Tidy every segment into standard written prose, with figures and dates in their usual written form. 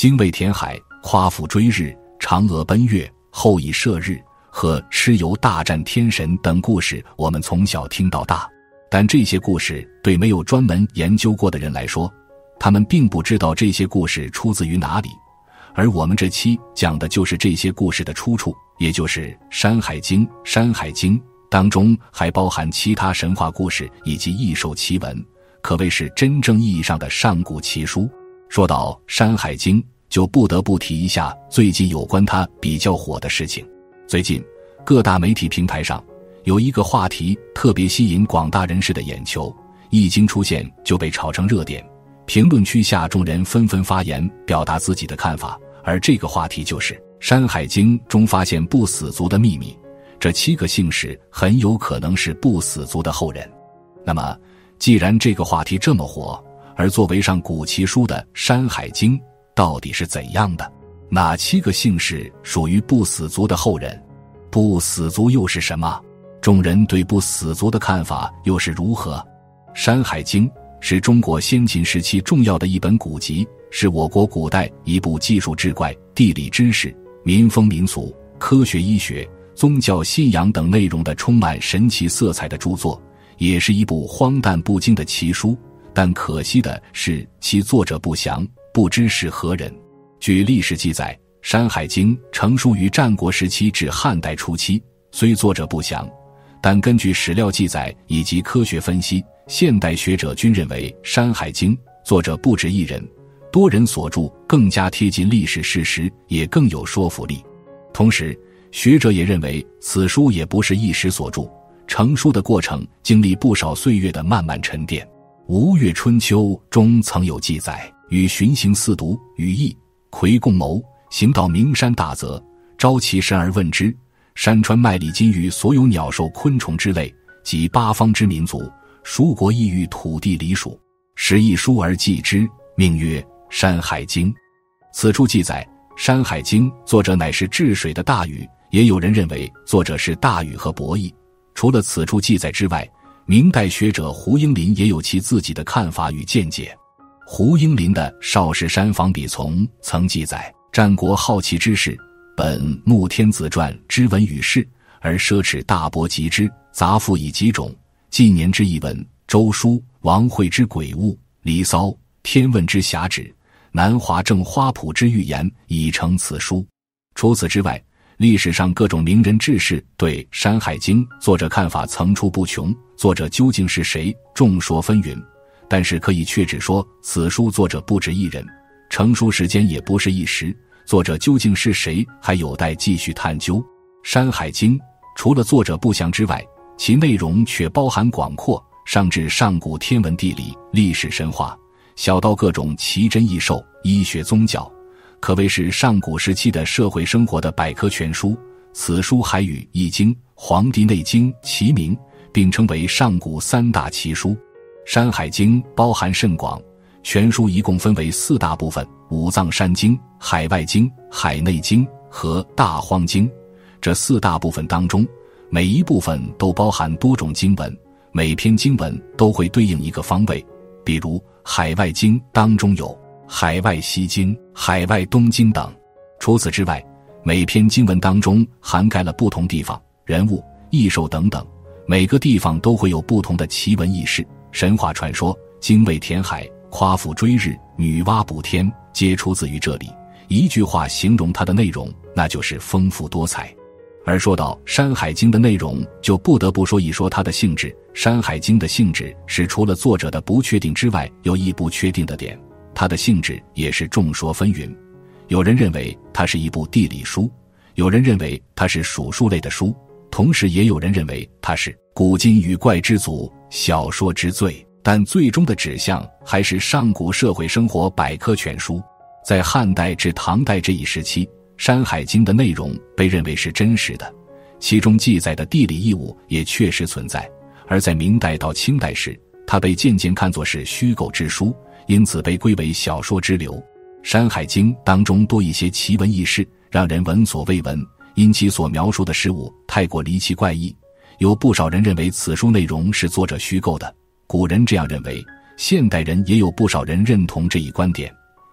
精卫填海、夸父追日、嫦娥奔月、后羿射日和蚩尤大战天神等故事我们从小听到大，但这些故事对没有专门研究过的人来说，他们并不知道这些故事出自于哪里，而我们这期讲的就是这些故事的出处，也就是《山海经》。《山海经》当中还包含其他神话故事以及异兽奇闻，可谓是真正意义上的上古奇书。说到《山海经》，就不得不提一下最近有关它比较火的事情。最近各大媒体平台上有一个话题特别吸引广大人士的眼球，一经出现就被炒成热点，评论区下众人纷纷发言表达自己的看法，而这个话题就是《山海经》中发现不死族的秘密，这7个姓氏很有可能是不死族的后人。那么既然这个话题这么火，而作为上古奇书的《山海经》到底是怎样的？哪7个姓氏属于不死族的后人？不死族又是什么？众人对不死族的看法又是如何？《山海经》是中国先秦时期重要的一本古籍，是我国古代一部记述志怪、地理知识、民风民俗、科学医学、宗教信仰等内容的充满神奇色彩的著作，也是一部荒诞不经的奇书，但可惜的是其作者不详，不知是何人。据历史记载，《山海经》成书于战国时期至汉代初期，虽作者不详，但根据史料记载以及科学分析，现代学者均认为《山海经》作者不止一人，多人所著更加贴近历史事实，也更有说服力。同时，学者也认为此书也不是一时所著，成书的过程经历不少岁月的漫漫沉淀。《吴越春秋》中曾有记载，与巡行四渎、羽翼、夔共谋，行到名山大泽，招其神而问之，山川麦里金于所有鸟兽昆虫之类，及八方之民族，蜀国亦欲土地离属，使一书而记之，命曰《山海经》。此处记载《山海经》作者乃是治水的大禹，也有人认为作者是大禹和伯益。除了此处记载之外，明代学者胡应麟也有其自己的看法与见解。胡应麟的《少室山房笔从》曾记载，战国好奇之士，本穆天子传之文与事，而奢侈大伯集之，杂赋以几种，纪年之译文，周书、王惠之鬼物，离骚、天问之遐轾，南华正花圃之预言，已成此书。除此之外，历史上各种名人志士对《山海经》作者看法层出不穷，作者究竟是谁，众说纷纭。但是可以确指说，此书作者不止一人，成书时间也不是一时，作者究竟是谁，还有待继续探究。《山海经》除了作者不详之外，其内容却包含广阔，上至上古天文地理、历史神话，小到各种奇珍异兽、医学宗教，可谓是上古时期的社会生活的百科全书。此书还与《易经》《黄帝内经》齐名，并称为上古3大奇书。《山海经》包含甚广，全书一共分为4大部分：五藏山经、海外经、海内经和大荒经。这4大部分当中，每一部分都包含多种经文，每篇经文都会对应一个方位。比如海外经当中有海外西经、海外东经等。除此之外，每篇经文当中涵盖了不同地方、人物、异兽等等，每个地方都会有不同的奇闻异事、神话传说。精卫填海、夸父追日、女娲补天，皆出自于这里。一句话形容它的内容，那就是丰富多彩。而说到《山海经》的内容，就不得不说一说它的性质。《山海经》的性质是除了作者的不确定之外，有一不确定的点，它的性质也是众说纷纭。有人认为它是一部地理书，有人认为它是数数类的书，同时也有人认为它是古今语怪之祖、小说之最，但最终的指向还是上古社会生活百科全书。在汉代至唐代这一时期，《山海经》的内容被认为是真实的，其中记载的地理异物也确实存在。而在明代到清代时，它被渐渐看作是虚构之书，因此被归为小说之流。《山海经》当中多一些奇闻异事，让人闻所未闻，因其所描述的事物太过离奇怪异，有不少人认为此书内容是作者虚构的。古人这样认为，现代人也有不少人认同这一观点。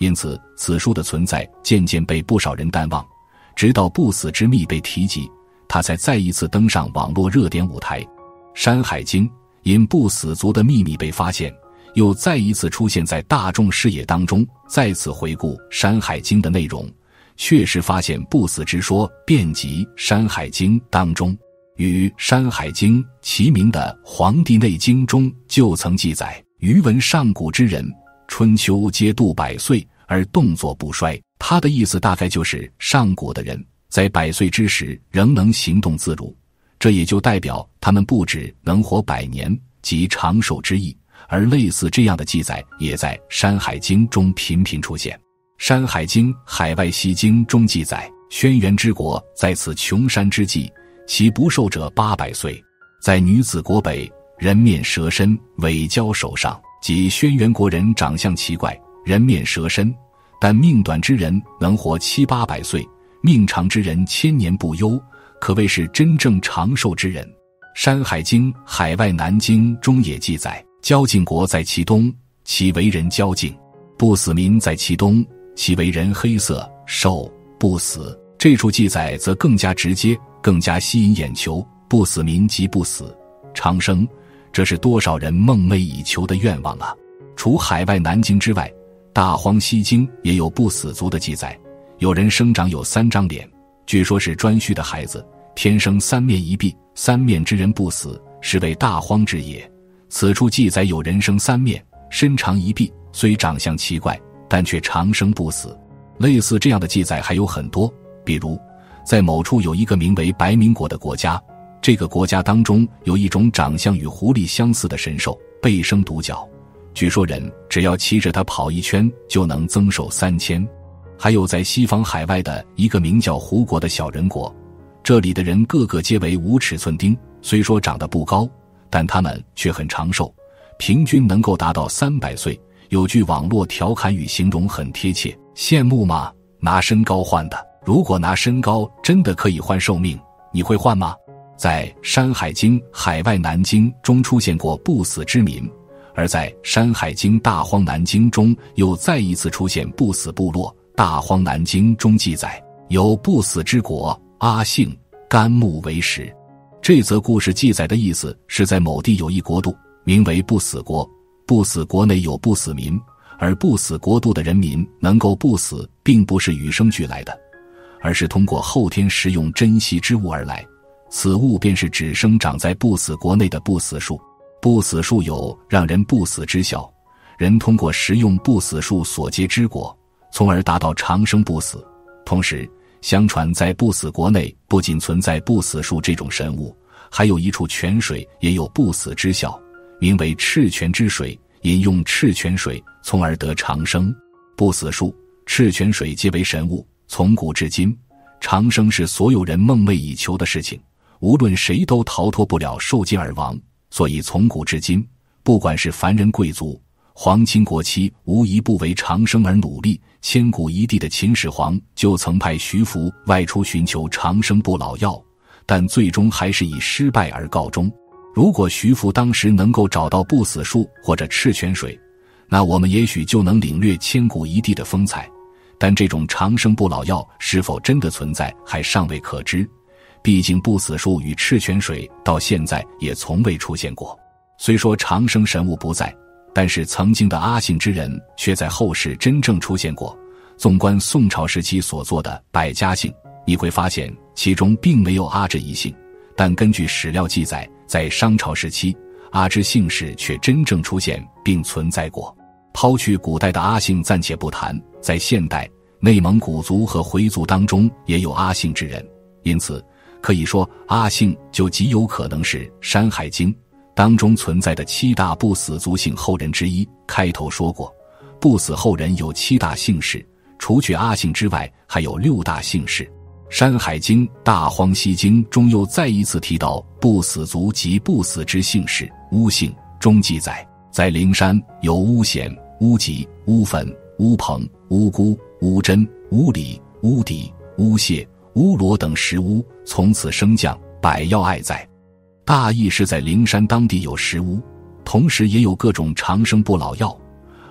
因此此书的存在渐渐被不少人淡忘，直到不死之秘被提及，它才再一次登上网络热点舞台。山海经因不死族的秘密被发现，又再一次出现在大众视野当中。再次回顾山海经的内容，确实发现不死之说遍及山海经当中。与山海经齐名的黄帝内经中就曾记载，余闻上古之人春秋皆度100岁而动作不衰。他的意思大概就是上古的人在100岁之时仍能行动自如，这也就代表他们不只能活100年，即长寿之意。而类似这样的记载也在山海经中频频出现。山海经海外西经中记载，轩辕之国在此穷山之际，其不寿者800岁。在女子国北，人面蛇身，尾交手上，即轩辕国人长相奇怪，人面蛇身，但命短之人能活700-800岁，命长之人1000年不忧，可谓是真正长寿之人。山海经海外南经中也记载，焦晋国在其东，其为人焦敬；不死民在其东，其为人黑色，寿不死。这处记载则更加直接，更加吸引眼球。不死民即不死，长生，这是多少人梦寐以求的愿望啊！除海外南经之外，大荒西经也有不死族的记载。有人生长有3张脸，据说是颛顼的孩子，天生3面一臂，3面之人不死，是为大荒之也。此处记载有人生3面，身长1臂，虽长相奇怪，但却长生不死。类似这样的记载还有很多，比如在某处有一个名为白民国的国家，这个国家当中有一种长相与狐狸相似的神兽，背生独角，据说人只要骑着它跑1圈就能增寿3000。还有在西方海外的一个名叫胡国的小人国，这里的人个个皆为5尺寸丁，虽说长得不高，但他们却很长寿，平均能够达到300岁。有句网络调侃语形容很贴切，羡慕吗？拿身高换的。如果拿身高真的可以换寿命，你会换吗？在山海经海外南经中出现过不死之民，而在山海经大荒南经中又再一次出现不死部落。大荒南经中记载，有不死之国，阿姓，干木为食。这则故事记载的意思是在某地有一国度，名为不死国，不死国内有不死民，而不死国度的人民能够不死，并不是与生俱来的，而是通过后天食用珍稀之物而来。此物便是指生长在不死国内的不死树。不死树有让人不死之效，人通过食用不死树所结之果，从而达到长生不死。同时，相传在不死国内不仅存在不死树这种神物，还有一处泉水也有不死之效，名为赤泉之水，饮用赤泉水从而得长生。不死树、赤泉水皆为神物，从古至今，长生是所有人梦寐以求的事情，无论谁都逃脱不了受尽而亡。所以从古至今，不管是凡人贵族、皇亲国戚，无一不为长生而努力。千古一帝的秦始皇就曾派徐福外出寻求长生不老药，但最终还是以失败而告终。如果徐福当时能够找到不死树或者赤泉水，那我们也许就能领略千古一帝的风采。但这种长生不老药是否真的存在还尚未可知，毕竟不死树与赤泉水到现在也从未出现过。虽说长生神物不在，但是曾经的阿姓之人却在后世真正出现过。纵观宋朝时期所做的《百家姓》，你会发现其中并没有阿这一姓，但根据史料记载，在商朝时期，阿之姓氏却真正出现并存在过。抛去古代的阿姓暂且不谈，在现代，内蒙古族和回族当中也有阿姓之人，因此可以说阿姓就极有可能是《山海经》当中存在的7大不死族姓后人之一。开头说过，不死后人有7大姓氏，除去阿姓之外，还有6大姓氏。山海经大荒西经中又再一次提到不死族及不死之姓氏。巫姓中记载，在灵山有巫显、巫吉、巫粉、巫鹏、巫姑、巫真、巫李、巫底、巫谢、巫罗等10巫，从此升降，百药爱在。大意是在灵山当地有10巫，同时也有各种长生不老药，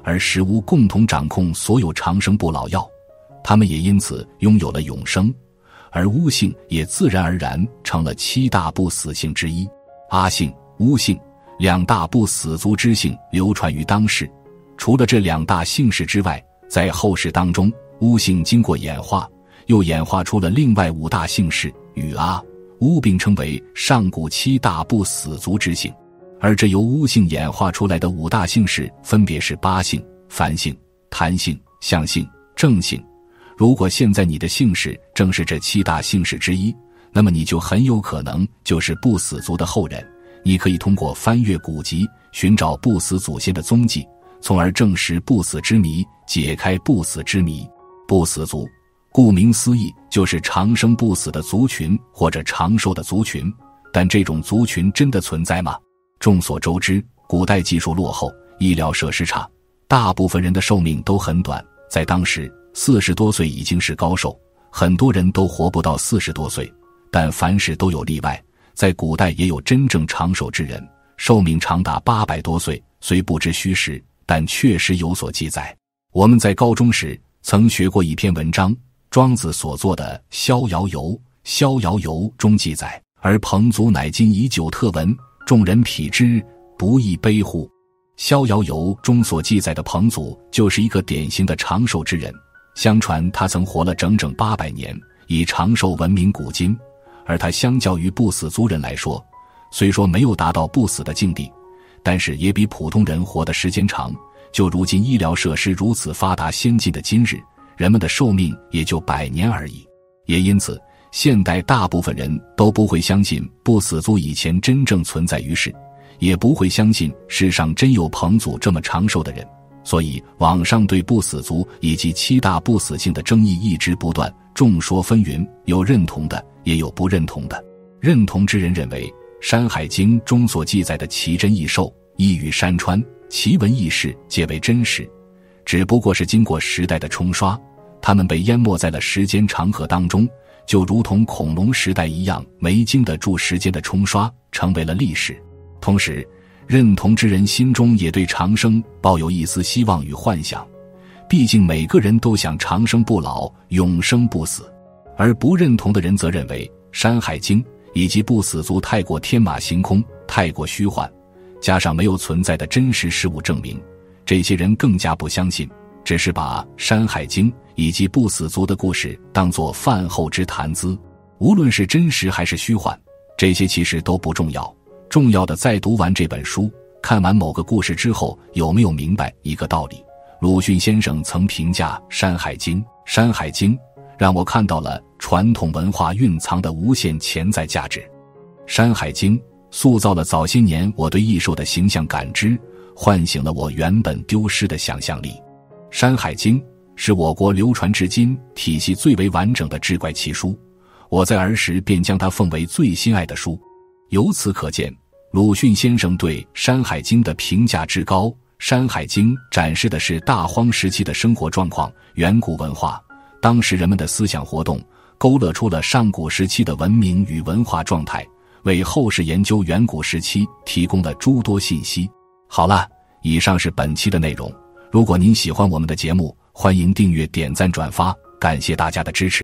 而使巫共同掌控所有长生不老药，他们也因此拥有了永生，而巫姓也自然而然成了7大不死姓之一。阿姓、巫姓2大不死族之姓流传于当世。除了这2大姓氏之外，在后世当中，巫姓经过演化，又演化出了另外5大姓氏与阿、巫并称为上古7大不死族之姓。而这由巫姓演化出来的5大姓氏分别是八姓、梵姓、谭姓、象姓、郑姓。如果现在你的姓氏正是这7大姓氏之一，那么你就很有可能就是不死族的后人。你可以通过翻阅古籍，寻找不死祖先的踪迹，从而证实不死之谜，解开不死之谜。不死族顾名思义就是长生不死的族群或者长寿的族群，但这种族群真的存在吗？众所周知，古代技术落后，医疗设施差，大部分人的寿命都很短，在当时40多岁已经是高寿，很多人都活不到40多岁。但凡事都有例外，在古代也有真正长寿之人，寿命长达800多岁，虽不知虚实，但确实有所记载。我们在高中时曾学过一篇文章，庄子所作的《逍遥游》，《逍遥游》中记载，而彭祖乃今以久特闻，众人匹之，不亦悲乎。逍遥游中所记载的彭祖就是一个典型的长寿之人，相传他曾活了整整800年，以长寿闻名古今。而他相较于不死族人来说，虽说没有达到不死的境地，但是也比普通人活的时间长。就如今医疗设施如此发达先进的今日，人们的寿命也就100年而已。也因此，现代大部分人都不会相信不死族以前真正存在于世，也不会相信世上真有彭祖这么长寿的人。所以网上对不死族以及7大不死姓的争议一直不断，众说纷纭，有认同的，也有不认同的。认同之人认为，《山海经》中所记载的奇珍异兽、异域山川、奇闻异事皆为真实，只不过是经过时代的冲刷，它们被淹没在了时间长河当中，就如同恐龙时代一样，没经得住时间的冲刷，成为了历史。同时，认同之人心中也对长生抱有一丝希望与幻想，毕竟每个人都想长生不老，永生不死。而不认同的人则认为，《山海经》以及不死族太过天马行空，太过虚幻，加上没有存在的真实事物证明，这些人更加不相信，只是把《山海经》以及不死族的故事当作饭后之谈资。无论是真实还是虚幻，这些其实都不重要，重要的在读完这本书，看完某个故事之后，有没有明白一个道理。鲁迅先生曾评价《山海经》，《山海经》让我看到了传统文化蕴藏的无限潜在价值。《山海经》塑造了早些年我对异兽的形象感知，唤醒了我原本丢失的想象力。《山海经》是我国流传至今体系最为完整的志怪奇书，我在儿时便将它奉为最心爱的书。由此可见，鲁迅先生对《山海经》的评价之高。《山海经》展示的是大荒时期的生活状况、远古文化，当时人们的思想活动，勾勒出了上古时期的文明与文化状态，为后世研究远古时期提供了诸多信息。好了，以上是本期的内容。如果您喜欢我们的节目，欢迎订阅、点赞、转发，感谢大家的支持。